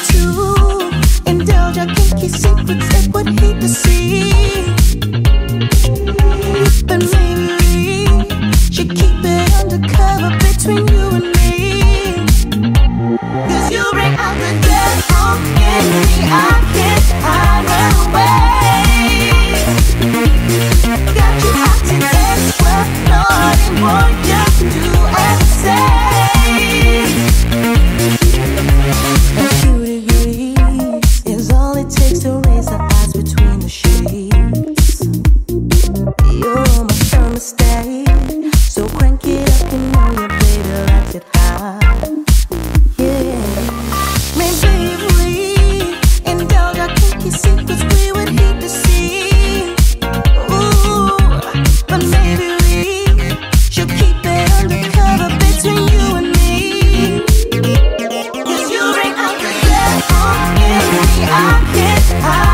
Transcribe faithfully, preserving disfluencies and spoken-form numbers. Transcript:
to indulge our kinky secrets that would hate to see. But maybe we should keep it undercover between you and me. Cause you bring out the devil in me, I can't hide away. Got you acting extra naughty, what you do and say. A few degrees is all it takes to raise the eyes between the sheets. You're my thermostat, so crank it up, you know you better like it hot. Yeah, maybe if we indulge our kinky secrets, we would hate to see. Ooh, but maybe we should keep it undercover between you and me. Cause you bring out the devil in me, I can't hide.